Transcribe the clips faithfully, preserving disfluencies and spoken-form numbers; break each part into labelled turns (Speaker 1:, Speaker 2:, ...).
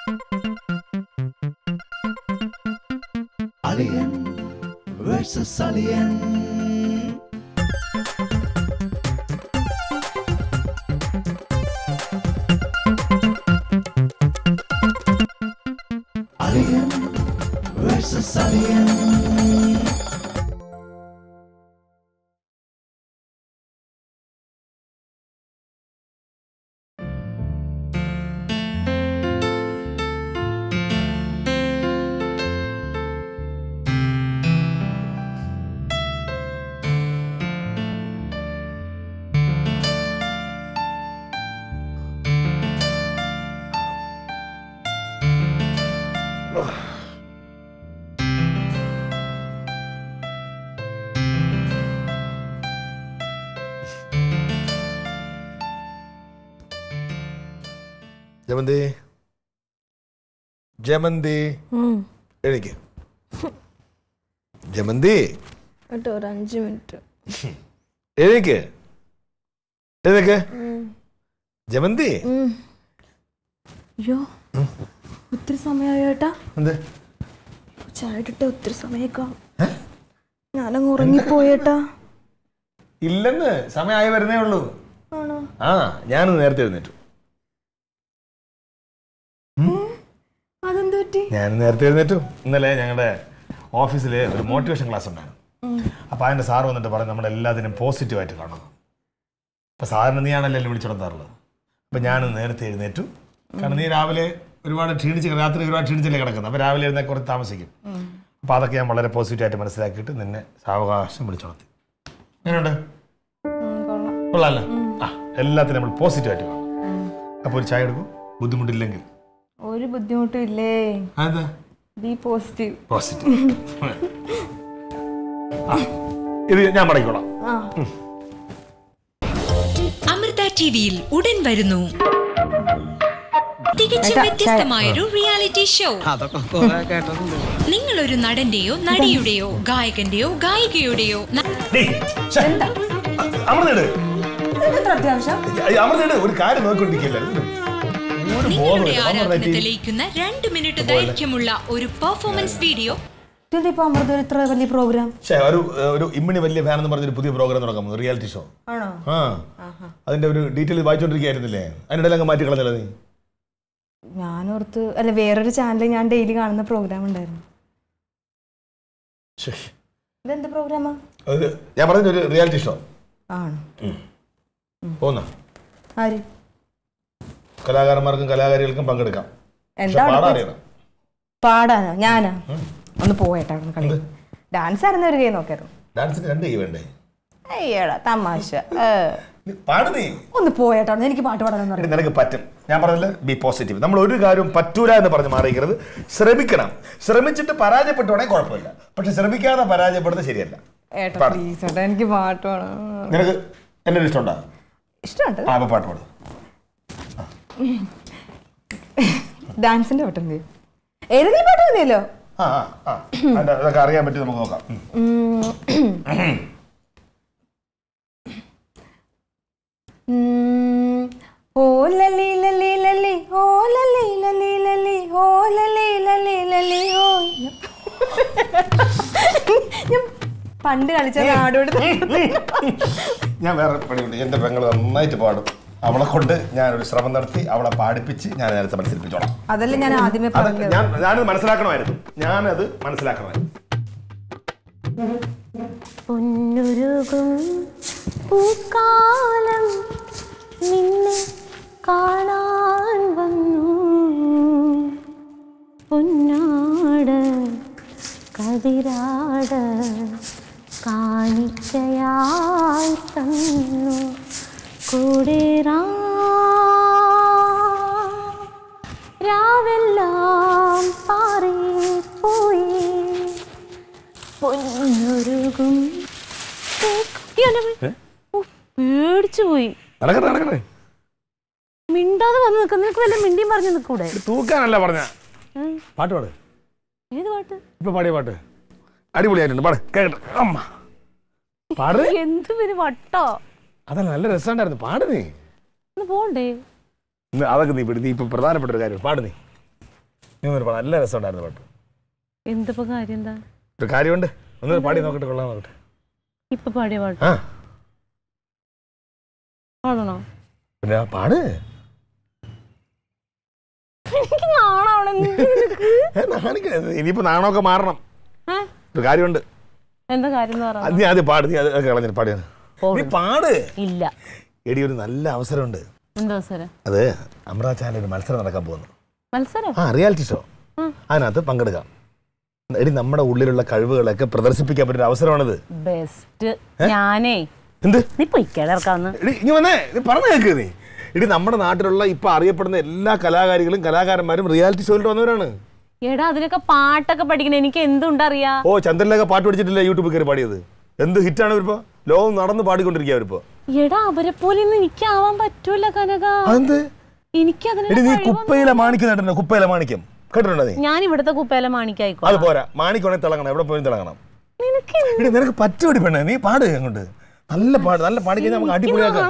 Speaker 1: Aliyan versus Aliyan. Aliyan versus Aliyan.
Speaker 2: Jamanthi. Jamanthi.
Speaker 3: Hmm.
Speaker 2: Erik. Jamanthi.
Speaker 3: At or അഞ്ച് minute.
Speaker 2: Erik. Erik. Jamanthi.
Speaker 3: Hmm. Yo. ഒത്തിരി സമയമായേട്ടാ.
Speaker 2: എന്ത്?
Speaker 3: ചായട്ടിട്ട് ഒത്തിരി സമയമൊക്കെ. ഞാനങ്ങ് ഉറങ്ങിപ്പോയേട്ടാ.
Speaker 2: ഇല്ലെന്ന് സമയമായി വരുന്നേ ഉള്ളൂ.
Speaker 3: ആണോ?
Speaker 2: ആ ഞാനൊന്ന് നേരത്തെ എഴുന്നേറ്റു.
Speaker 3: അതെന്ത് പറ്റി?
Speaker 2: ഞാൻ നേരത്തെ എഴുന്നേറ്റു. ഇന്നലെ ഞങ്ങളുടെ ഓഫീസിൽ ഒരു മോട്ടിവേഷൻ ക്ലാസ് ഉണ്ടായിരുന്നു. അപ്പോൾ അതിൻ്റെ സാറ് വന്നിട്ട് പറഞ്ഞു നമ്മളെല്ലാത്തിനും പോസിറ്റീവായിട്ട് കാണണം. അപ്പോൾ സാറിന് നീയാണല്ലോ എന്നെ വിളിച്ചുകൊടുത്താറുള്ളത്. അപ്പോൾ ഞാൻ നേരത്തെ എഴുന്നേറ്റു. കാരണം നീ രാവിലെ ഒരുപാട് ക്ഷീണിച്ച് രാത്രി ഒരുപാട് ക്ഷീണിച്ചല്ലേ കിടക്കുന്നത്. അപ്പോൾ രാവിലെ എഴുന്നേൽ കുറച്ച് താമസിക്കും. അപ്പോൾ അതൊക്കെ ഞാൻ വളരെ പോസിറ്റീവായിട്ട് മനസ്സിലാക്കിയിട്ട് നിന്നെ സാവകാശം വിളിച്ചുണർത്തി. എങ്ങനെയുണ്ട്? കൊള്ളാമല്ലോ. ആ എല്ലാത്തിനും നമ്മൾ പോസിറ്റീവായിട്ട് കാണും. അപ്പോൾ ഒരു ചായ എടുക്കും ബുദ്ധിമുട്ടില്ലെങ്കിൽ.
Speaker 3: ഒരു ബുദ്ധിമുട്ടും ഇല്ലേ.
Speaker 2: അതെന്താ?
Speaker 3: Be positive.
Speaker 2: പോസിറ്റീവ്. ഇത് ഞാൻ മടക്കിക്കോളാം.
Speaker 4: അമൃത ടിവിയിൽ ഉടൻ വരുന്നു തികച്ചും വ്യത്യസ്തമായൊരു റിയാലിറ്റി ഷോ. നിങ്ങളൊരു നടന്റെയോ നടിയുടെയോ ഗായകന്റെയോ ഗായികയുടെയോ
Speaker 2: ഒരു കാര്യം നോക്കിക്കൊണ്ടിരിക്കില്ല.
Speaker 4: നിങ്ങളുടെ ആരാധന തെളിയിക്കുന്ന രണ്ട് മിനിറ്റ് ദൈർഘ്യമുള്ള ഒരു പെർഫോമൻസ് വീഡിയോ.
Speaker 3: ഇത്ര വലിയ പ്രോഗ്രാം
Speaker 2: ഒരു ഇമ്മിണി വലിയ ഫാൻ എന്ന് പറഞ്ഞൊരു പുതിയ പ്രോഗ്രാം തുടങ്ങും, റിയാലിറ്റി ഷോ. ആ അതിന്റെ ഒരു ഡീറ്റെയിൽ വായിച്ചോണ്ടിരിക്കുകയായിരുന്നില്ലേ? അതിനിടയിൽ അങ്ങ് മാറ്റി കളഞ്ഞല്ലോ നീ.
Speaker 3: ഞാനോർത്ത് അല്ല, വേറൊരു ചാനലിൽ ഞാൻ ഡെയിലി കാണുന്ന പ്രോഗ്രാം ഉണ്ടായിരുന്നു. ഇതെന്ത് പ്രോഗ്രാമാ?
Speaker 2: ഞാൻ പറഞ്ഞ ഒരു റിയാലിറ്റി ഷോ
Speaker 3: ആണോ?
Speaker 2: പോന്ന
Speaker 3: ആര്?
Speaker 2: കലാകാരന്മാർക്കും കലാകാരികൾക്കും പങ്കെടുക്കാം.
Speaker 3: പാടാനോ? ഞാനാ? ഒന്ന് പോയേട്ടാ കളി. ഡാൻസ് ആയിരുന്നു ഒരു കൈ നോക്കായിരുന്നു.
Speaker 2: ഡാൻസിന് രണ്ട് കൈ വേണ്ടേ?
Speaker 3: അയ്യടാ തമാശ.
Speaker 2: ഒന്ന്
Speaker 3: പോയേട്ടാ, എനിക്ക് പാട്ട് പാടാൻ
Speaker 2: നിനക്ക് പറ്റും. ഞാൻ പറഞ്ഞില്ല, ബി പോസിറ്റീവ്. നമ്മൾ ഒരു കാര്യം പറ്റൂല എന്ന് പറഞ്ഞ് മാറിയിരിക്കരുത്. ശ്രമിക്കണം. ശ്രമിച്ചിട്ട് പരാജയപ്പെട്ടുവാണെങ്കിൽ കുഴപ്പമില്ല. പക്ഷെ ശ്രമിക്കാതെ പരാജയപ്പെടുന്നത് ശരിയല്ല.
Speaker 3: എനിക്ക് പാട്ട് പാടാം.
Speaker 2: നിനക്ക് എന്നെ ഇഷ്ടമുണ്ടോ?
Speaker 3: ഇഷ്ടമുണ്ട്.
Speaker 2: ആ അപ്പൊ പാട്ട് പാടും.
Speaker 3: ഡാൻസിന്റെ പാട്ട് എന്ത്? ഏതെങ്കിലും പാട്ട് മതിയല്ലോ.
Speaker 2: അതൊക്കെ അറിയാൻ പറ്റി നമുക്ക് നോക്കാം.
Speaker 3: ഓ ലലി ലലി ലലി ഓ ലലി ലലി ലലി ഓ ലലി ലലി ലലി ഓ. ഞാൻ പണ്ട് കളിച്ച നാടോട്.
Speaker 2: ഞാൻ വേറെ പണിയുണ്ട്. എന്റെ പെങ്ങള് നന്നായിട്ട് പാടും. അവളെ കൊണ്ട് ഞാനൊരു ശ്രമം നടത്തി അവളെ പാടിപ്പിച്ച് ഞാൻ നേരത്തെ മത്സരിപ്പിച്ചോളാം.
Speaker 3: അതല്ല ഞാൻ ആദ്യമേ പറഞ്ഞത്.
Speaker 2: ഞാനത് മനസ്സിലാക്കണമായിരുന്നു. ഞാനത് മനസ്സിലാക്കണമായിരുന്നു.
Speaker 3: പൊന്നുരുകും പൂക്കാലം നിന്നെ കാണാൻ വന്നു, പൊന്നാട് കതിരാട് കാണിക്കയായി തന്നു, കൂടെ രാവെല്ലാം പാറിപ്പോയി പൊന്നുരുകും. പേടിച്ചു പോയി. മിണ്ടാതെ വന്ന് നിൽക്കുന്ന നിനക്ക് വല്ല മിണ്ടിയും പറഞ്ഞു നിൽക്കൂടെ?
Speaker 2: തൂക്കാനല്ല പറഞ്ഞ പാട്ട് പാട്.
Speaker 3: ഏത് പാട്ട്?
Speaker 2: ഇപ്പൊ പാടിയ പാട്ട് അടിപൊളിയായിട്ടുണ്ട്. പാട് കേട്ടെ. അമ്മ പാട്.
Speaker 3: എന്ത് പേര് വട്ടോ?
Speaker 2: അതല്ല, നല്ല രസമുണ്ടായിരുന്നു. പാട് നീ.
Speaker 3: പോണ്ടേ?
Speaker 2: അതൊക്കെ നീ പിടി. നീ ഇപ്പൊ പ്രധാനപ്പെട്ട ഒരു കാര്യം പാട് നീ. നല്ല രസമുണ്ടായിരുന്നു പാട്ട്.
Speaker 3: എന്തിപ്പോ കാര്യം എന്താ?
Speaker 2: ഒരു കാര്യമുണ്ട്, ഒന്ന് പാടി നോക്കട്ടെ, കൊള്ളാൻ നോക്കട്ടെ.
Speaker 3: ഇപ്പൊ പാടിയ പാട്ട്
Speaker 2: ആ
Speaker 3: പാടണോ?
Speaker 2: പിന്നെ പാട്. ഇനിയിപ്പോ നാണമൊക്കെ മാറണം. ഒരു കാര്യമുണ്ട്.
Speaker 3: എന്താ കാര്യം?
Speaker 2: നീ ആദ്യം പാട്. നീ അത് കളഞ്ഞു പാടിയാണ്. നീ പാട്.
Speaker 3: ഇല്ല,
Speaker 2: എടി ഒരു നല്ല അവസരമുണ്ട്.
Speaker 3: എന്താ അവസരം?
Speaker 2: അത് അമൃത ചാനൽ ഒരു മത്സരം നടക്കാൻ പോകുന്നു.
Speaker 3: മത്സരം?
Speaker 2: ആ, റിയാലിറ്റി ഷോ. അതിനകത്ത് പങ്കെടുക്കാം. എടി നമ്മുടെ ഉള്ളിലുള്ള കഴിവുകളൊക്കെ പ്രദർശിപ്പിക്കാൻ പറ്റുന്ന അവസരമാണിത്.
Speaker 3: ബെസ്റ്റ്. ഞാനേ
Speaker 2: എന്ത്
Speaker 3: നീ പൊയ്ക്കാന്ന്
Speaker 2: ഇനി വന്നേ, നീ പറഞ്ഞു കേക്ക്. നീ ഇടി നമ്മുടെ നാട്ടിലുള്ള ഇപ്പൊ അറിയപ്പെടുന്ന എല്ലാ കലാകാരികളും കലാകാരന്മാരും റിയാലിറ്റി ഷോയിൽ വന്നവരാണ്.
Speaker 3: എടാ അതിനൊക്കെ പാട്ടൊക്കെ പഠിക്കണേ, എനിക്ക് എന്തുണ്ടറിയാ?
Speaker 2: ഓ, ചന്ദ്രനിലൊക്കെ പാട്ട് പഠിച്ചിട്ടില്ല, യൂട്യൂബിൽ കയറി പാടിയത്. എന്ത് ഹിറ്റാണ് ഇവരിപ്പോ, ലോകം നടന്ന് പാടിക്കൊണ്ടിരിക്കുക അവരിപ്പോ.
Speaker 3: എടാ അവരെ പോലെ എനിക്ക് ആവാൻ പറ്റൂല കനക. എനിക്ക്
Speaker 2: നീ കുപ്പയിലെ മാണിക്യം കേട്ടോ? കുപ്പയിലെ മാണിക്യം കേട്ടിട്ടുണ്ടോ നീ?
Speaker 3: ഞാൻ ഇവിടുത്തെ കുപ്പയിലെ മാണിക്കായിക്കോ.
Speaker 2: അത് പോരാ, മാണിക്കോണെ തിളങ്ങണം, എവിടെ പോയി തിളങ്ങണം. നിനക്ക് പറ്റുപടി പെണ്ണേ, നീ പാട് അങ്ങോട്ട്. നല്ല പാട്, നല്ല പാടി കഴിഞ്ഞാൽ നമുക്ക് അടിപൊളിയാക്കാം.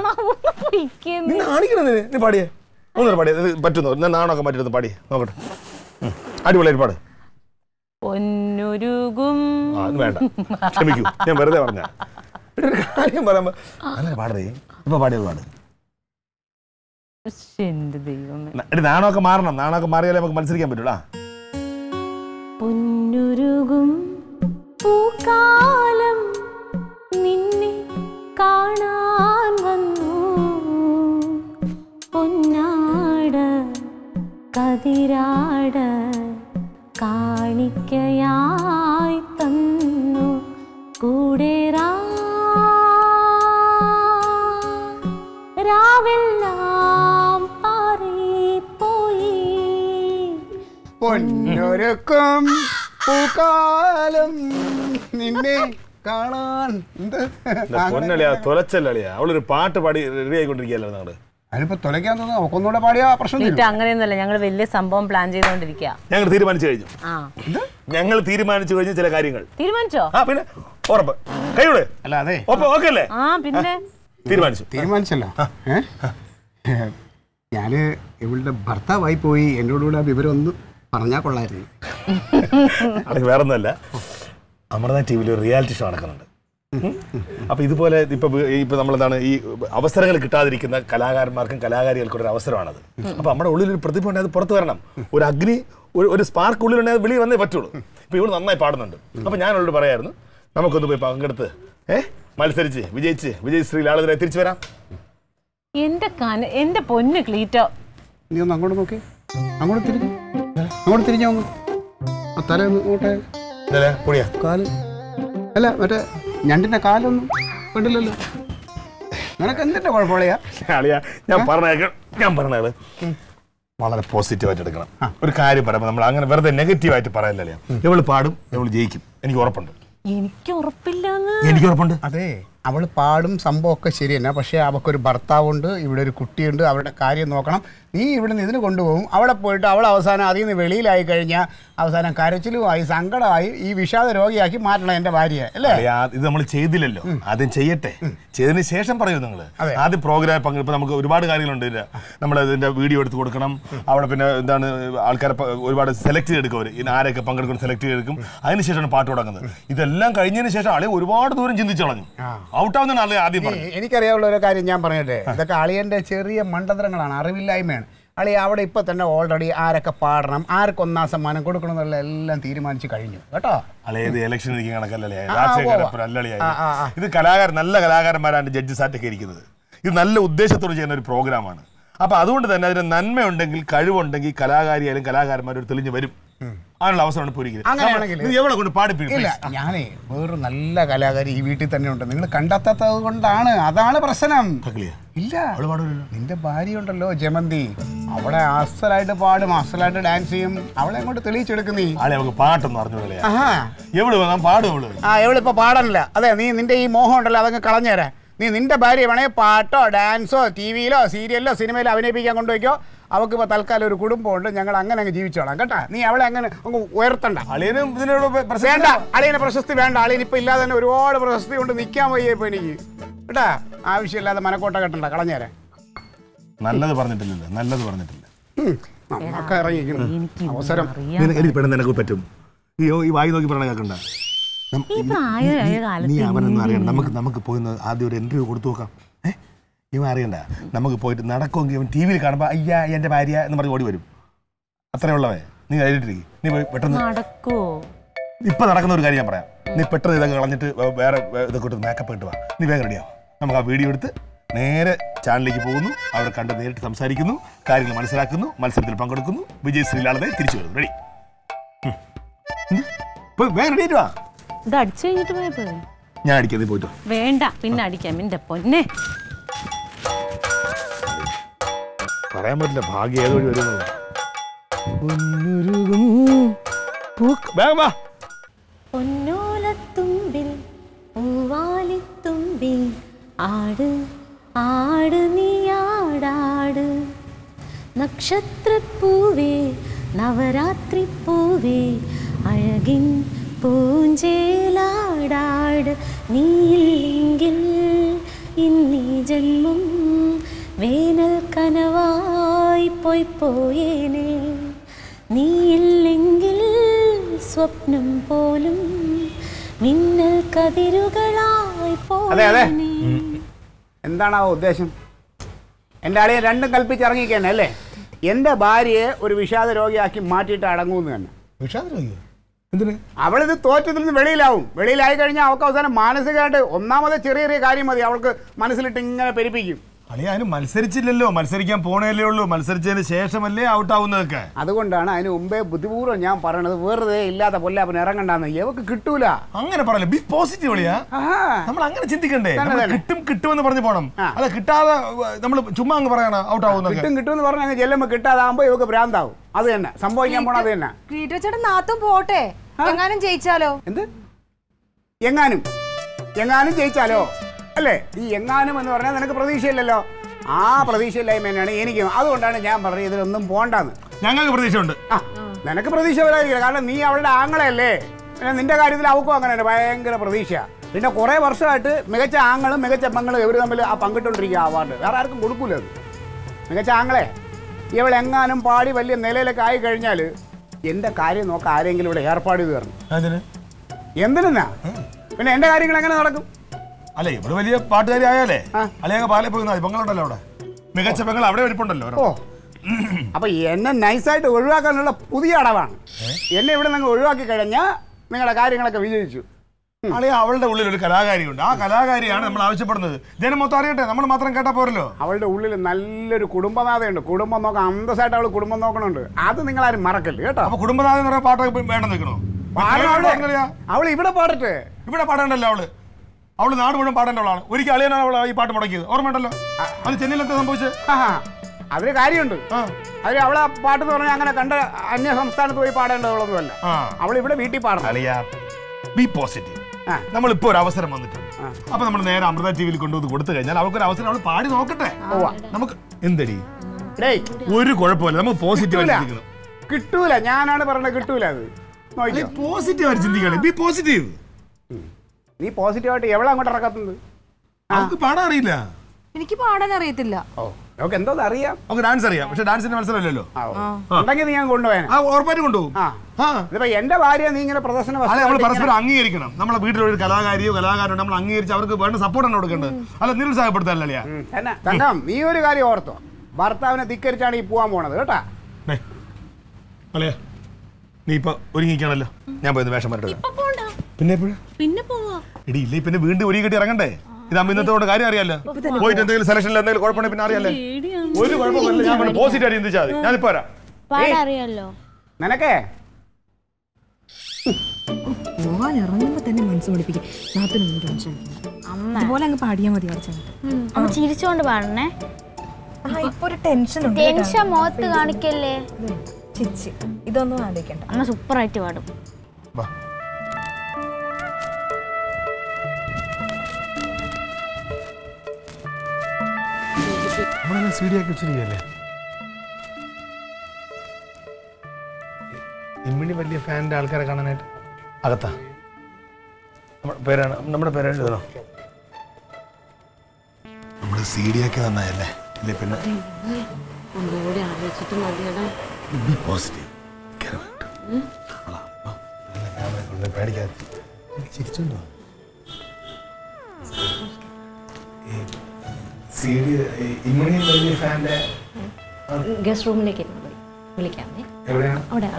Speaker 2: നീ പാടിയേ, ഒന്നും പാടിയ പറ്റുന്നു. നാണൊക്കെ പറ്റുന്നു, പാടി നോക്കട്ടെ. അടിപൊളിയായിട്ട് പാട്.
Speaker 3: പൊന്നുരുകും.
Speaker 2: വേണ്ട, ക്ഷമിക്കൂ, ഞാൻ വെറുതെ പറഞ്ഞ കാര്യം പറയുമ്പോ നല്ല പാടേ. ഇപ്പൊ പാടിയത് പാട്. നാണമൊക്കെ മാറണം. നാണമൊക്കെ മാറിയാലേ നമുക്ക് മത്സരിക്കാൻ പറ്റൂടാ.
Speaker 3: പൊന്നുരുകും പൂക്കാലം നിന്നെ കാണാൻ വന്നു, പൊന്നാട കതിരാട കാണിക്കയായി തന്നു, കൂടെ രാവെല്ലാം പാറിപ്പോയി.
Speaker 5: പൊന്നൊരുക്കും പൂക്കാലം നിന്നെ കാണാൻ.
Speaker 2: പൊന്നളിയാ, തൊലച്ചല്ലിയാ. അവളൊരു പാട്ട് പാടി റെഡി ആയിക്കൊണ്ടിരിക്കുകയല്ലോ ഞങ്ങള്.
Speaker 5: അതിനിപ്പോ തൊലയ്ക്കാൻ തോന്നുന്നു, ഒക്കൊന്നുകൂടെ പാടിയാ പ്രശ്നം.
Speaker 3: അങ്ങനെയൊന്നുമല്ല, ഞങ്ങൾ വലിയ സംഭവം പ്ലാൻ ചെയ്തോണ്ടിരിക്കുക.
Speaker 2: ഞങ്ങൾ തീരുമാനിച്ചു കഴിഞ്ഞു. ഞങ്ങൾ തീരുമാനിച്ചു കഴിഞ്ഞു ചില കാര്യങ്ങൾ.
Speaker 3: തീരുമാനിച്ചോ?
Speaker 2: ആ പിന്നെ ഉറപ്പ്. കൈയോടെ
Speaker 5: അല്ല, അതെ
Speaker 2: ഓക്കെ അല്ലേ?
Speaker 3: ആ പിന്നെ
Speaker 2: തീരുമാനിച്ചു.
Speaker 5: തീരുമാനിച്ചല്ലോ. ഞാന് ഇവളുടെ ഭർത്താവായി പോയി. എന്നോടുകൂടെ വിവരം ഒന്ന് പറഞ്ഞാൽ കൊള്ളായിരുന്നു.
Speaker 2: അത് വേറൊന്നുമല്ല, അമൃത ടി വിയിൽ ഒരു റിയാലിറ്റി ഷോ നടക്കുന്നുണ്ട്. അപ്പൊ ഇതുപോലെ ഇപ്പൊ ഇപ്പൊ നമ്മളെന്താണ് ഈ അവസരങ്ങൾ കിട്ടാതിരിക്കുന്ന കലാകാരന്മാർക്കും കലാകാരികൾക്കും ഒരു അവസരമാണത്. അപ്പൊ നമ്മുടെ ഉള്ളിലൊരു പ്രതിഭ ഉണ്ടെങ്കിൽ അത് പുറത്തു വരണം. ഒരു അഗ്നി, ഒരു സ്പാർക്ക് ഉള്ളിലുണ്ടെങ്കിൽ വെളിയിൽ വന്നേ പറ്റുള്ളൂ. ഇപ്പൊ ഇവള് നന്നായി പാടുന്നുണ്ട്. അപ്പൊ ഞാൻ അവളോട് പറയായിരുന്നു, നമുക്കൊന്ന് പോയി പങ്കെടുത്ത് ഏഹ് മത്സരിച്ച് വിജയിച്ച് വിജയശ്രീ ലാളിതരെ തിരിച്ചു വരാം.
Speaker 3: എന്റെ കാന എന്റെ പൊന്ന് ക്ലീറ്റോ,
Speaker 5: നീ ഒന്ന് അങ്ങോട്ട് നോക്കി. അങ്ങോട്ട് തിരിഞ്ഞു, അങ്ങോട്ട് തിരിഞ്ഞു തല അങ്ങോട്ടെ. കാല് അല്ല, മറ്റേ ഞണ്ടിന്റെ കാലൊന്നും കണ്ടില്ലല്ലോ. നിനക്ക് എന്തിന്റെ കുഴപ്പമില്ല?
Speaker 2: ഞാൻ പറഞ്ഞ ഞാൻ പറഞ്ഞത് വളരെ പോസിറ്റീവായിട്ട് എടുക്കണം. ഒരു കാര്യം പറയുമ്പോൾ നമ്മൾ അങ്ങനെ വെറുതെ നെഗറ്റീവായിട്ട് പറയല്ലേ. ഇവള് പാടും, ഇവള് ജയിക്കും, എനിക്ക് ഉറപ്പുണ്ട്.
Speaker 3: എനിക്ക് ഉറപ്പില്ല.
Speaker 2: എനിക്ക് ഉറപ്പുണ്ട്.
Speaker 5: അതെ, അവള് പാടും, സംഭവമൊക്കെ ശരി തന്നെ. പക്ഷെ അവൾക്കൊരു ഭർത്താവുണ്ട്, ഇവിടെ ഒരു കുട്ടിയുണ്ട്, അവരുടെ കാര്യം നോക്കണം. നീ ഇവിടെ നിന്ന് ഇതിന് കൊണ്ടുപോകും. അവിടെ പോയിട്ട് അവൾ അവസാനം അതിൽ നിന്ന് വെളിയിലായി കഴിഞ്ഞാൽ അവസാനം കരച്ചിലുമായി സങ്കടമായി ഈ വിഷാദ രോഗിയാക്കി മാറ്റണം എൻ്റെ ഭാര്യയെ, അല്ലേ?
Speaker 2: ഇത് നമ്മൾ ചെയ്തില്ലല്ലോ, ആദ്യം ചെയ്യട്ടെ. ചെയ്തതിന് ശേഷം പറയൂ നിങ്ങൾ. ആദ്യം പ്രോഗ്രാം പങ്കെടുപ്പ്. നമുക്ക് ഒരുപാട് കാര്യങ്ങളുണ്ട്. നമ്മൾ ഇതിന്റെ വീഡിയോ എടുത്ത് കൊടുക്കണം. അവിടെ പിന്നെ എന്താണ് ആൾക്കാരെ ഒരുപാട് സെലക്ട് ചെയ്തെടുക്കും. അവർ ഇനി ആരൊക്കെ പങ്കെടുക്കണം സെലക്ട് ചെയ്തെടുക്കും. അതിനുശേഷമാണ് പാട്ട് തുടങ്ങുന്നത്. ഇതെല്ലാം കഴിഞ്ഞതിന് ശേഷം ആളെ ഒരുപാട് ദൂരം ചിന്തിച്ചു കളഞ്ഞു. ഔട്ടാവുന്നതാണ് ആളെ ആദ്യം പറഞ്ഞു.
Speaker 5: എനിക്കറിയാവുള്ള ഒരു കാര്യം ഞാൻ പറഞ്ഞില്ലേ, ഇതൊക്കെ അളിയൻ്റെ ചെറിയ മണ്ടത്തരങ്ങളാണ്, അറിവില്ലായ്മയാണ്. അളി അവിടെ ഇപ്പൊ തന്നെ ഓൾറെഡി ആരൊക്കെ പാടണം, ആർക്ക് ഒന്നാം സമ്മാനം കൊടുക്കണം എന്നുള്ള എല്ലാം തീരുമാനിച്ചു കഴിഞ്ഞു കേട്ടോ.
Speaker 2: അളയത് ഇലക്ഷൻ കണക്കല്ലേ, ഇത് കലാകാരൻ നല്ല കലാകാരന്മാരാണ് ജഡ്ജസ് ആയിട്ടൊക്കെ ഇരിക്കുന്നത്. ഇത് നല്ല ഉദ്ദേശത്തോട് ചെയ്യുന്ന ഒരു പ്രോഗ്രാമാണ്. അപ്പൊ അതുകൊണ്ട് തന്നെ അതിന് നന്മയുണ്ടെങ്കിൽ, കഴിവുണ്ടെങ്കിൽ കലാകാരിയായാലും കലാകാരന്മാരും തെളിഞ്ഞു വരും. അതിനുള്ള അവസരമാണ്
Speaker 5: ഇല്ല, ഞാനേ വേറൊരു നല്ല കലാകാരി ഈ വീട്ടിൽ തന്നെ ഉണ്ട്. നിങ്ങൾ കണ്ടെത്താത്തത് കൊണ്ടാണ്, അതാണ് പ്രശ്നം. ഇല്ല, നിന്റെ ഭാര്യ ഉണ്ടല്ലോ ജമന്തി, അവളെ അസലായിട്ട് പാടും, അസലായിട്ട് ഡാൻസ് ചെയ്യും. അവളെ അങ്ങോട്ട് തെളിയിച്ചെടുക്കുന്നീ.
Speaker 2: പാട്ടൊന്നും അറിഞ്ഞു.
Speaker 5: ആ എവളിപ്പോ പാടാനില്ല. അതെ, നീ നിന്റെ ഈ മോഹം ഉണ്ടല്ലോ അതങ്ങ് കളഞ്ഞുതരാം. നീ നിന്റെ ഭാര്യ വേണേ പാട്ടോ ഡാൻസോ ടി വിയിലോ സീരിയലിലോ സിനിമയിലോ അഭിനയിപ്പിക്കാൻ കൊണ്ടുപോയിക്കോ. അവൾക്ക് ഇപ്പോൾ തൽക്കാലം ഒരു കുടുംബമുണ്ട്, ഞങ്ങൾ അങ്ങനെ അങ്ങ് ജീവിച്ചോളാം കേട്ടാ. നീ അവളെ അങ്ങനെ അങ്ങ് ഉയർത്തണ്ട. വേണ്ട, അളിയനെ പ്രശസ്തി വേണ്ട. അളിയൻ ഇപ്പം ഇല്ലാതെ തന്നെ ഒരുപാട് പ്രശസ്തി കൊണ്ട് നിൽക്കാൻ വയ്യ ഇപ്പം എനിക്ക് കേട്ടാ. ആവശ്യമില്ലാതെ മനക്കോട്ട കെട്ടണ്ട, കളഞ്ഞേരെ.
Speaker 2: നല്ലത് പറഞ്ഞിട്ടില്ലല്ലോ, നല്ലത് പറഞ്ഞിട്ടില്ല.
Speaker 5: നമ്മക്ക് ഇറങ്ങിയിരിക്കുന്നു അവസരം
Speaker 2: എനിക്ക് പെട്ടെന്ന് നിനക്ക് പറ്റും. അയ്യോ ഈ വായി നോക്കി പറഞ്ഞ കേൾക്കണ്ട. നീ അവനൊന്നും അറിയണ്ട. നമുക്ക് നമുക്ക് പോയി ആദ്യം ഒരു ഇന്റർവ്യൂ കൊടുത്തു നോക്കാം. ഏഹ് ഇവ അറിയണ്ട. നമുക്ക് പോയിട്ട് നടക്കുമെങ്കിൽ അവൻ ടി വിയിൽ കാണുമ്പോൾ അയ്യാ എൻ്റെ ഭാര്യ എന്ന് പറഞ്ഞ് ഓടി വരും. അത്രേ ഉള്ളവേ. നീ കഴിഞ്ഞിട്ടിരിക്കും. നീ പോയി പെട്ടെന്ന് ഇപ്പൊ നടക്കുന്ന ഒരു കാര്യം ഞാൻ പറയാം. നീ പെട്ടെന്ന് ഇതൊക്കെ കളഞ്ഞിട്ട് വേറെ ഇതൊക്കെ ഇട്ട് മേക്കപ്പ് ഇട്ട് വാ. നീ വേഗം റെഡിയാവും. നമുക്ക് ആ വീഡിയോ എടുത്ത് നേരെ ചാനലിലേക്ക് പോകുന്നു. അവർ കണ്ട് നേരിട്ട് സംസാരിക്കുന്നു, കാര്യങ്ങൾ മനസ്സിലാക്കുന്നു, മത്സരത്തിൽ പങ്കെടുക്കുന്നു, വിജയശ്രീലാളതെ തിരിച്ചു വരുന്നു. റെഡി? വേഗം റെഡി ആയിട്ട് വാ.
Speaker 3: ഇത് അടിച്ചു കഴിഞ്ഞിട്ട് പോയപ്പോ
Speaker 2: ഞാൻ അടിക്കാം. നീ പോയിട്ടോ.
Speaker 3: വേണ്ട, പിന്നെ അടിക്കാം. എന്റെ പൊന്നെ
Speaker 2: പറയാൻ പറ്റില്ല. ഭാഗ്യം ഏതോ വഴി വരുന്നത്.
Speaker 3: പൊന്നോലത്തുമ്പിൽ പൂവാലിത്തുമ്പിൽ ആട് ആട് നീ ആടാട് നക്ഷത്രപ്പൂവേ നവരാത്രി പൂവേ അഴകിൻ പൂഞ്ചേലാടാട് നീയില്ലെങ്കിൽ ഇന്നീ ജന്മം വേനൽ കനവായി പോയി പോയേനെ നീയില്ലെങ്കിൽ സ്വപ്നം പോലും മിന്നൽ കതിരുകളായി പോയേനെ.
Speaker 5: എന്താണ് ആ ഉദ്ദേശം? എൻ്റെ ആളെ രണ്ടും കൽപ്പിച്ചിറങ്ങിക്കന്നെ അല്ലേ? എൻ്റെ ഭാര്യയെ ഒരു വിഷാദ രോഗിയാക്കി മാറ്റിയിട്ട് അടങ്ങുമെന്ന് തന്നെ.
Speaker 2: വിഷാദ രോഗിയോ? എന്തിന്?
Speaker 5: അവളിത് തോറ്റത്തിൽ നിന്ന് വെളിയിലാവും. വെളിയിലായി കഴിഞ്ഞാൽ അവൾക്ക് അവസാനം മാനസികമായിട്ട് ഒന്നാമത് ചെറിയ ചെറിയ കാര്യം മതി അവൾക്ക് മനസ്സിലിട്ട് ഇങ്ങനെ പെരുപ്പിക്കും.
Speaker 2: അളിയ അതിന് മത്സരിച്ചില്ലല്ലോ. മത്സരിക്കാൻ പോണേലേ ഉള്ളൂ. മത്സരിച്ചതിന് ശേഷമല്ലേ ഔട്ട് ആവുന്നതൊക്കെ.
Speaker 5: അതുകൊണ്ടാണ് അതിന് മുമ്പേ ബുദ്ധിപൂർവ്വം ഞാൻ പറയണത് വെറുതെ ഇല്ലാത്ത പൊല്ലാപ്പൻ ഇറങ്ങണ്ടെന്ന്. ഇവക്ക് കിട്ടൂല.
Speaker 2: അങ്ങനെ പറയല്ലേ. ബി പോസിറ്റീവ് അളിയാ. നമ്മൾ അങ്ങനെ ചിന്തിക്കണ്ടേ. കിട്ടും കിട്ടുമെന്ന് പറഞ്ഞു പോണം. അല്ല കിട്ടാതെ നമ്മൾ ചുമ്മാ അങ്ങ് പറയണം ഔട്ട് ആവുന്നത്. കിട്ടും കിട്ടുമെന്ന് പറഞ്ഞാൽ അങ്ങ് ചെല്ലുമ്പോൾ കിട്ടാതാകുമ്പോൾ ഇവക്ക് ഭ്രാന്താവും. അത് തന്നെ സംഭവിക്കാൻ പോണ. അത് തന്നെ.
Speaker 3: ക്ലീറ്റോ ചേട്ടൻ നാത്തും പോട്ടെ. എങ്ങാനും ജയിച്ചാലോ?
Speaker 5: എന്ത് എങ്ങാനും എങ്ങാനും ജയിച്ചാലോ അല്ലേ? ഈ എങ്ങാനും എന്ന് പറഞ്ഞാൽ നിനക്ക് പ്രതീക്ഷയില്ലല്ലോ. ആ പ്രതീക്ഷയില്ലായ്മ തന്നെയാണ് എനിക്കും. അതുകൊണ്ടാണ് ഞാൻ പറഞ്ഞത് ഇതിലൊന്നും പോണ്ടെന്ന്.
Speaker 2: ഞങ്ങൾക്ക് പ്രതീക്ഷയുണ്ട്.
Speaker 5: ആ നിനക്ക് പ്രതീക്ഷ വരാതിരിക്കില്ല. കാരണം നീ അവളുടെ ആങ്ങളല്ലേ. പിന്നെ നിന്റെ കാര്യത്തിൽ അവക്കും അങ്ങനെ തന്നെ ഭയങ്കര പ്രതീക്ഷ. പിന്നെ കുറേ വർഷമായിട്ട് മികച്ച ആങ്ങളും മികച്ച പെങ്ങളും ഇവർ തമ്മിൽ ആ പങ്കിട്ടുകൊണ്ടിരിക്കുക അവാർഡ്. വേറെ ആർക്കും കൊടുക്കൂല അത്. മികച്ച ആങ്ങളെ ഇവളെങ്ങാനും പാടി വലിയ നിലയിലൊക്കെ ആയി കഴിഞ്ഞാൽ എൻ്റെ കാര്യം നോക്കാൻ ആരെങ്കിലും ഇവിടെ ഏർപ്പാട് ചെയ്ത് തരണം. എന്തിനാ? പിന്നെ എൻ്റെ കാര്യങ്ങൾ എങ്ങനെ നടക്കും?
Speaker 2: അല്ലെ ഇവിടെ വലിയ പാട്ടുകാരി ആയാലേ അല്ലെങ്കിൽ പാലേ പോയി പെങ്ങളുണ്ടല്ലോ അവിടെ. മികച്ച പെങ്ങൾ അവിടെ വരിപ്പുണ്ടല്ലോ.
Speaker 5: ഓ അപ്പൊ എന്നെ നൈസായിട്ട് ഒഴിവാക്കാനുള്ള പുതിയ അടവാണ്. എന്നെ ഇവിടെ നിങ്ങൾ ഒഴിവാക്കി കഴിഞ്ഞാൽ നിങ്ങളുടെ കാര്യങ്ങളൊക്കെ വിജയിച്ചു.
Speaker 2: അളിയ അവളുടെ ഉള്ളിൽ ഒരു കലാകാരിയുണ്ട്. ആ കലാകാരിയാണ് നമ്മൾ ആവശ്യപ്പെടുന്നത്. ജനം മൊത്തം അറിയട്ടെ. നമ്മൾ മാത്രം കേട്ടാ പോരല്ലോ.
Speaker 5: അവളുടെ ഉള്ളിൽ നല്ലൊരു കുടുംബനാഥയുണ്ട്. കുടുംബം നോക്കാൻ അന്തസ്സായിട്ട് അവൾ കുടുംബം നോക്കണുണ്ട്. അത് നിങ്ങളാരും മറക്കല്ലേ കേട്ടോ.
Speaker 2: അപ്പൊ കുടുംബനാഥ എന്ന് പറയാൻ പാട്ടൊക്കെ വേണം നിൽക്കണോ?
Speaker 5: അവൾ ഇവിടെ പാടട്ടെ.
Speaker 2: ഇവിടെ പാടേണ്ടല്ലോ. അവള് അവള് നാട് മുഴുവൻ പാടേണ്ടവളാണ്. ഒരിക്കൽ അളിയനാണ് അവൾ ഈ പാട്ട് മുടക്കിയത്. ഓർമ്മയുണ്ടല്ലോ. അത് ചെന്നൈയിലെന്താ സംഭവിച്ചത്?
Speaker 5: അതിന് കാര്യമുണ്ട്. അതിന് അവളെ പാട്ട് എന്ന് പറഞ്ഞാൽ അങ്ങനെ കണ്ട അന്യ സംസ്ഥാനത്ത് പോയി പാടേണ്ടവളൊന്നുമല്ല. അവൾ ഇവിടെ വീട്ടിൽ പാടണം.
Speaker 2: Be positive. നമ്മളിപ്പോ ഒരു അവസരം വന്നിട്ടുണ്ട്. അപ്പൊ നമ്മൾ നേരെ അമൃത ടിവിയിൽ കൊണ്ടുവന്ന് കൊടുത്തു കഴിഞ്ഞാൽ അവൾക്കൊരു അവസരം അവൾ പാടി നോക്കട്ടെ. നമുക്ക് എന്തടി ഒരു കുഴപ്പമില്ല. നമുക്ക് പോസിറ്റീവ്
Speaker 5: കിട്ടൂല. ഞാനാണ് പറഞ്ഞത് കിട്ടൂല. അത്
Speaker 2: പോസിറ്റീവ് ആയിട്ട് ചിന്തിക്കണം. Be positive.
Speaker 5: നീ പോസിറ്റീവായിട്ട് എവിടെ അങ്ങോട്ട് ഇറക്കത്തുന്നത്?
Speaker 2: അവൾക്ക് പാടാൻ അറിയില്ല.
Speaker 3: എനിക്ക് പാടാൻ അറിയത്തില്ല.
Speaker 5: ഓ നമുക്ക് എന്തോ അറിയാം.
Speaker 2: നമുക്ക് ഡാൻസ് അറിയാം. പക്ഷെ ഡാൻസിന്റെ മത്സരമല്ലല്ലോ.
Speaker 5: ഉണ്ടെങ്കിൽ നീ ഞാൻ കൊണ്ടുപോയാ
Speaker 2: ഉറപ്പായിട്ട് കൊണ്ടുപോകും.
Speaker 5: ഇതിപ്പോ എന്റെ ഭാര്യ നീ ഇങ്ങനെ പ്രദർശന
Speaker 2: നമ്മൾ പരസ്പരം അംഗീകരിക്കണം. നമ്മളെ വീട്ടിലൊരു കലാകാരിയോ കലാകാരോ നമ്മൾ അംഗീകരിച്ച് അവർക്ക് വേണ്ട സപ്പോർട്ടാണ് കൊടുക്കേണ്ടത്. അല്ല നിരുത്സാഹപ്പെടുത്തല്ലേ.
Speaker 5: തങ്കം നീ ഒരു കാര്യം ഓർത്തോ. ഭർത്താവിനെ ധിക്കരിച്ചാണ് ഈ പോവാൻ പോണത് കേട്ടാ.
Speaker 2: അല്ലേ നീ ഇപ്പൊ ഒരുങ്ങിക്കാണല്ലോ. ഞാൻ പോയി വേഷം വരട്ടെ. പിന്നെ
Speaker 3: പിന്നെ പോവാ.
Speaker 2: ഇടി ഇല്ലേ പിന്നെ വീണ്ടും ഒരുങ്ങി കെട്ടി ഇറങ്ങണ്ടേ. ഇതാകുമ്പോ ഇന്നത്തോടെ കാര്യം അറിയാലോ. പോയിട്ട് എന്തെങ്കിലും സെലക്ഷനിൽ എന്തെങ്കിലും കുഴപ്പമുണ്ടെങ്കിൽ പിന്നെ അറിയാലേ. ഒരു കുഴപ്പമില്ല. ഞാൻ പോസിറ്റീവ് ചിന്തിച്ചാൽ മതി. ഞാനിപ്പോ വരാം.
Speaker 5: നിനക്കേ
Speaker 6: പോവാൻ ഇറങ്ങുമ്പോ തന്നെ മനസ്സ് പഠിപ്പിക്കും. നാത്തിനൊന്നും ടെൻഷൻ അതുപോലെ അങ്ങ് പാടിയാ മതി.
Speaker 7: അമ്മ ചിരിച്ചോണ്ട് പാടണേ.
Speaker 6: ഇപ്പൊ ഒരു ടെൻഷൻ ഉണ്ട്.
Speaker 7: ടെൻഷൻ മുഖത്ത് കാണിക്കല്ലേ.
Speaker 6: ചിരിച്ച് ഇതൊന്നും ആലോചിക്കണ്ട.
Speaker 7: അമ്മ സൂപ്പർ ആയിട്ട് പാടും.
Speaker 2: സീഡിയാക്കി വെച്ചിരിക്കല്ലേ. ഇമ്മിണി വലിയ ഫാനിന്റെ ആൾക്കാരെ കാണാനായിട്ട് അകത്താ. നമ്മുടെ പേരാണ് നമ്മുടെ പേരാണ് എഴുതണോ? നമ്മൾ സീഡിയാക്കി തന്നതല്ലേ. ഇല്ലേ പിന്നെ
Speaker 6: ഒന്നുകൂടി ആലോചിച്ചിട്ട് മതിയടാ.
Speaker 2: ചിരിച്ചോണ്ടോ
Speaker 6: ഗസ്റ്റ് റൂമിലേക്ക് വിളിക്കാമേ. അവിടെ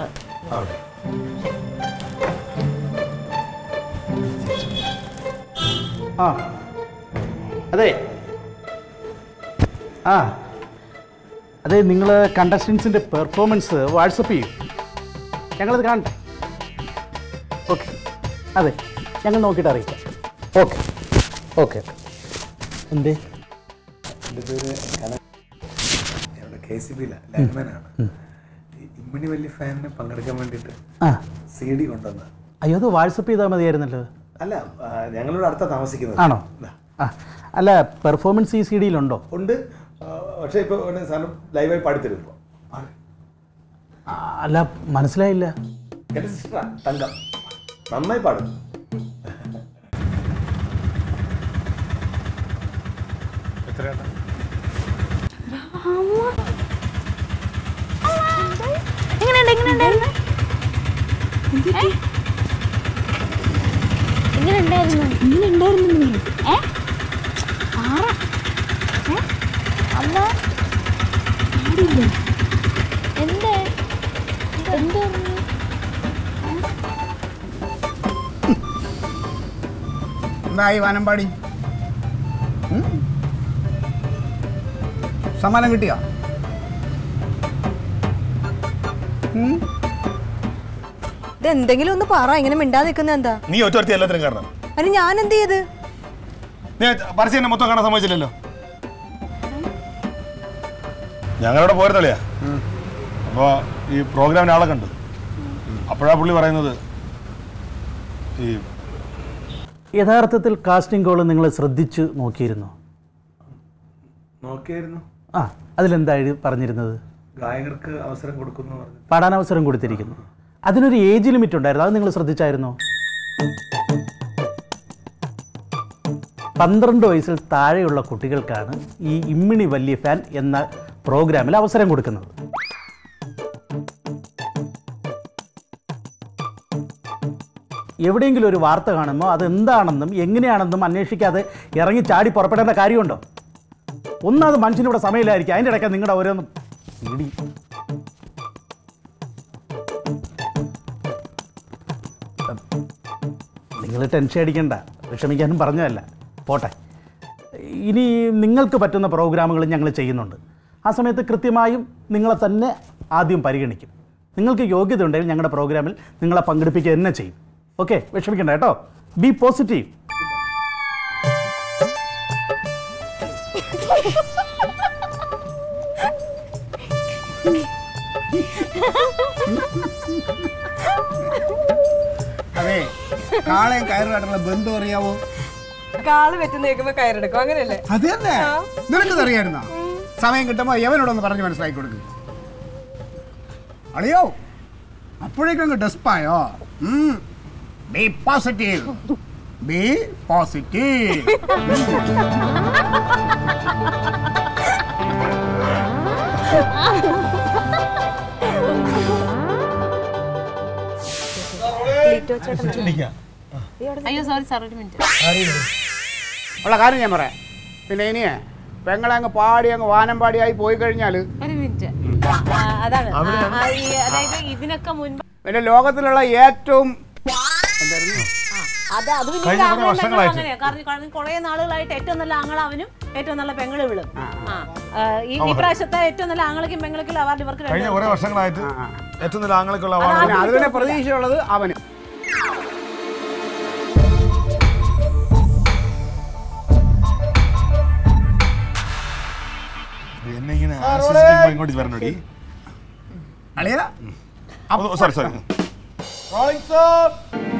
Speaker 5: ആ അതെ ആ അതെ നിങ്ങൾ കണ്ടസ്റ്റൻസിൻ്റെ പെർഫോമൻസ് വാട്സപ്പ് ചെയ്യും, ഞങ്ങളത് കാണട്ടെ. ഓക്കെ അതെ, ഞങ്ങൾ നോക്കിയിട്ട് അറിയിക്കാം. Okay okay. എന്തേ?
Speaker 2: എൻ്റെ പേര് ഇവിടെ കെ സി ബിയിലാണ്, ലാൻഡ്മാനാണ്. ഇമ്മണി വലിയ ഫാനിനെ പങ്കെടുക്കാൻ വേണ്ടിയിട്ട്
Speaker 5: ആ
Speaker 2: സി ഡി കൊണ്ടുവന്ന.
Speaker 5: അയ്യോ, അത് വാട്സപ്പ് ചെയ്താൽ മതിയായിരുന്നല്ലോ.
Speaker 2: അല്ല, ഞങ്ങളിവിടെ അടുത്ത താമസിക്കുന്നത്.
Speaker 5: ആണോ? ആ അല്ല, പെർഫോമൻസ് ഈ സി ഡിയിലുണ്ടോ?
Speaker 2: ഉണ്ട്, പക്ഷേ ഇപ്പോൾ സാധനം ലൈവായി പാടിത്തരും. ഇപ്പോൾ
Speaker 5: അല്ല, മനസ്സിലായില്ല.
Speaker 2: എൻ്റെ സിസ്റ്ററാണ് തങ്കം, നന്നായി പാടും. എത്രയാണ്?
Speaker 7: എങ്ങനെയുണ്ട് എങ്ങനെയുണ്ടായിരുന്നു എങ്ങനെയുണ്ടായിരുന്നു എങ്ങനെയുണ്ടായിരുന്നു ഏ ആറ അമ്മ എന്തേ എന്തോ
Speaker 5: എന്തായി വാനമ്പാടി? സമ്മാനം കിട്ടിയോ?
Speaker 3: ഇതെന്തെങ്കിലും ഒന്ന് പറ, ഇങ്ങനെ മിണ്ടാതെ നിൽക്കുന്ന എന്താ?
Speaker 2: നീ ഒറ്റ എല്ലാത്തിനും കാരണം.
Speaker 3: അതിന് ഞാൻ എന്ത് ചെയ്ത്?
Speaker 2: നീ പരസ്യം എന്നെ മൊത്തം കാണാൻ സമ്മതിച്ചില്ലല്ലോ. ഞങ്ങളവിടെ പോയിരുന്നല്ലേ, അപ്പോൾ ഈ പ്രോഗ്രാമിന് ആളെ കണ്ടു. അപ്പോഴാ പുള്ളി പറയുന്നത് ഈ
Speaker 5: യഥാർത്ഥത്തിൽ കാസ്റ്റിംഗ് കോൾ നിങ്ങൾ ശ്രദ്ധിച്ച് നോക്കിയിരുന്നോ?
Speaker 2: നോക്കിയായിരുന്നു.
Speaker 5: ആ, അതിലെന്തായി പറഞ്ഞിരുന്നത്?
Speaker 2: ഗായകർക്ക് അവസരം കൊടുക്കുന്നു പറഞ്ഞു.
Speaker 5: പാടാൻ അവസരം കൊടുത്തിരിക്കുന്നു. അതിനൊരു ഏജ് ലിമിറ്റ് ഉണ്ടായിരുന്നു, അത് നിങ്ങൾ ശ്രദ്ധിച്ചായിരുന്നോ? പന്ത്രണ്ട് വയസ്സിൽ താഴെയുള്ള കുട്ടികൾക്കാണ് ഈ ഇമ്മിണി വലിയ ഫാൻ എന്ന പ്രോഗ്രാമിൽ അവസരം കൊടുക്കുന്നത്. എവിടെയെങ്കിലും ഒരു വാർത്ത കാണുമ്പോൾ അതെന്താണെന്നും എങ്ങനെയാണെന്നും അന്വേഷിക്കാതെ ഇറങ്ങി ചാടി പുറപ്പെടേണ്ട കാര്യമുണ്ടോ? ഒന്നത് മനുഷ്യനിവിടെ സമയമില്ലായിരിക്കും, അതിൻ്റെ ഇടയ്ക്ക് നിങ്ങളുടെ ഓരോന്നും ഇടി. നിങ്ങൾ ടെൻഷൻ അടിക്കണ്ട, വിഷമിക്കാനും പറഞ്ഞതല്ല. പോട്ടെ, ഇനി നിങ്ങൾക്ക് പറ്റുന്ന പ്രോഗ്രാമുകൾ ഞങ്ങൾ ചെയ്യുന്നുണ്ട്. ആ സമയത്ത് കൃത്യമായും നിങ്ങളെ തന്നെ ആദ്യം പരിഗണിക്കും. നിങ്ങൾക്ക് യോഗ്യത ഉണ്ടെങ്കിൽ ഞങ്ങളുടെ പ്രോഗ്രാമിൽ നിങ്ങളെ പങ്കെടുപ്പിക്കുക തന്നെ ചെയ്യും. ഓക്കെ, വിഷമിക്കണ്ട കേട്ടോ. Be positive. അതെ, കാളയും കയറുമായിട്ടുള്ള ബന്ധം അറിയാവോ?
Speaker 3: കാള് വെച്ച് നീക്കുമ്പോ കയറെടുക്കും, അങ്ങനെയല്ലേ?
Speaker 5: അത് തന്നെ. നിനക്കത് അറിയായിരുന്നോ? സമയം കിട്ടുമ്പോ യവനോടൊന്ന് പറഞ്ഞ് മനസ്സിലാക്കി കൊടുക്കും. അളിയോ, അപ്പോഴേക്കും ഡെസ്പായോ? Be positive, be positive.
Speaker 6: അയ്യോ സോറി സാർ, ഒരു മിനിറ്റ്.
Speaker 5: ഉള്ള കാര്യം ഞാൻ പറയാം. പിന്നെ ഇനിയേ പെങ്ങളെ അങ്ങ് പാടി അങ്ങ് വാനം പാടിയായി പോയി കഴിഞ്ഞാൽ
Speaker 6: ഒരു മിനിറ്റ്. അതാണ്, അതായത് ഇതിനൊക്കെ മുൻപ്
Speaker 5: പിന്നെ ലോകത്തിലുള്ള ഏറ്റവും
Speaker 6: അത് അത് അങ്ങനെ കാരണം കുറെ നാളുകളായിട്ട് ഏറ്റവും നല്ല ആങ്ങള അവനും ഏറ്റവും നല്ല പെങ്ങള് വിളും. ഈ ഈ പ്രാവശ്യത്തെ ഏറ്റവും നല്ല ആങ്ങളയ്ക്കും പെങ്ങളയ്ക്കും അവാർഡ് ഇവർക്ക്
Speaker 2: കഴിഞ്ഞ കുറെ വർഷങ്ങളായിട്ട് ഏറ്റവും നല്ല ആങ്ങളയ്ക്കുള്ള അവാർഡ്.
Speaker 5: അത് തന്നെ പ്രതീക്ഷയുള്ളത് അവന്.
Speaker 2: എന്നെ ഇങ്ങനെ ഇങ്ങോട്ട് വരണോടി.
Speaker 5: അളിയാ
Speaker 2: സോറി സോറി. റോളിംഗ് സോർ.